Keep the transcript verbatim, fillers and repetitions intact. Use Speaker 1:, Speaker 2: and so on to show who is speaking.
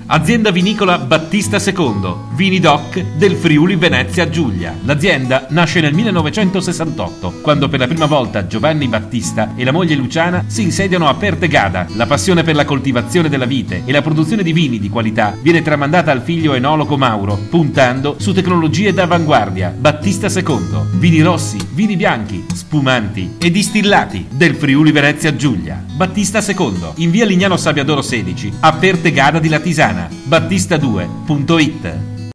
Speaker 1: Azienda vinicola Battista secondo, vini doc del Friuli Venezia Giulia. L'azienda nasce nel millenovecentosessantotto, quando per la prima volta Giovanni Battista e la moglie Luciana si insediano a Pertegada. La passione per la coltivazione della vite e la produzione di vini di qualità viene tramandata al figlio enologo Mauro, puntando su tecnologie d'avanguardia. Battista secondo, vini rossi, vini bianchi, spumanti e distillati del Friuli Venezia Giulia. Battista secondo, in via Lignano Sabbiadoro sedici, a Pertegada di Latisana. battista due punto it.